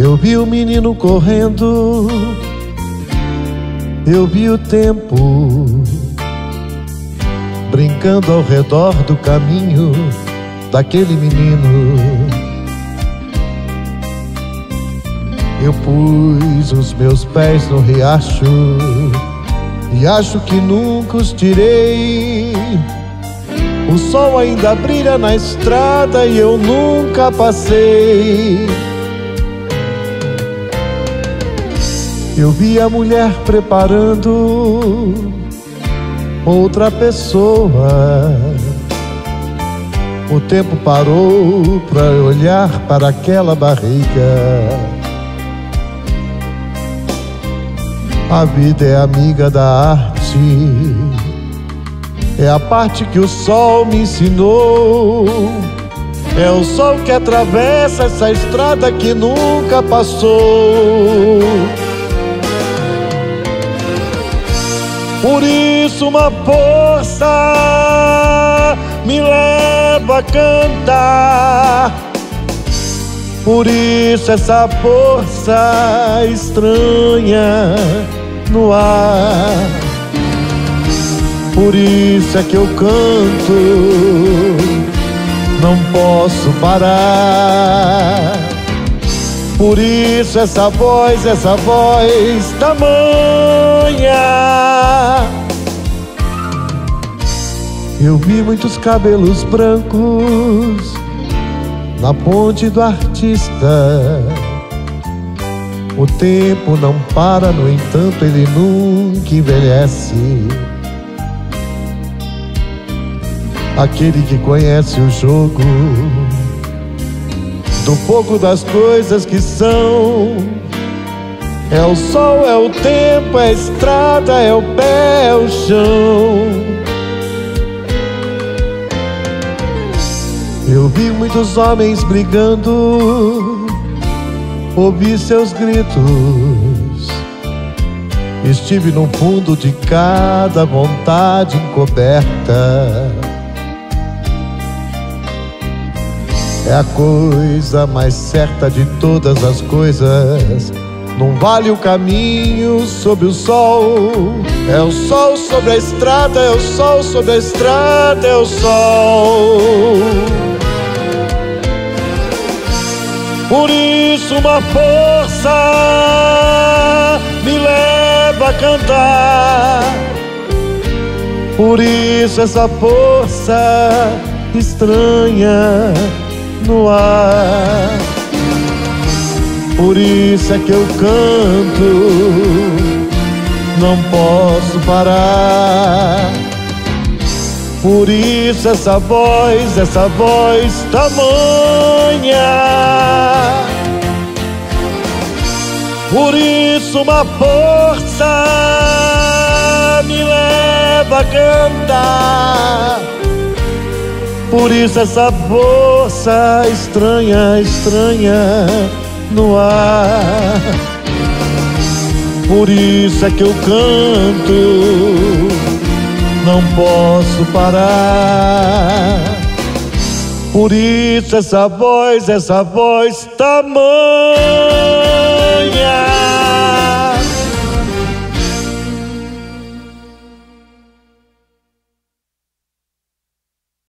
Eu vi o menino correndo, eu vi o tempo brincando ao redor do caminho daquele menino. Eu pus os meus pés no riacho e acho que nunca os tirei. O sol ainda brilha na estrada e eu nunca passei. Eu vi a mulher preparando outra pessoa. O tempo parou para olhar para aquela barriga. A vida é amiga da arte, é a parte que o sol me ensinou. É o sol que atravessa essa estrada que nunca passou. Por isso uma força me leva a cantar. Por isso essa força estranha no ar. Por isso é que eu canto, não posso parar. Por isso essa voz tamanha. Eu vi muitos cabelos brancos na ponte do artista. O tempo não para, no entanto ele nunca envelhece. Aquele que conhece o jogo do pouco das coisas que são. É o sol, é o tempo, é a estrada, é o pé, é o chão. Eu vi muitos homens brigando, ouvi seus gritos. Estive no fundo de cada vontade encoberta. É a coisa mais certa de todas as coisas. Não vale o caminho sobre o sol. É o sol sobre a estrada, é o sol sobre a estrada, é o sol. Por isso uma força me leva a cantar. Por isso essa força estranha no ar. Por isso é que eu canto, não posso parar. Por isso essa voz tamanha. Por isso uma força me leva a cantar. Por isso essa força estranha no ar. Por isso é que eu canto, não posso parar. Por isso essa voz tamanha.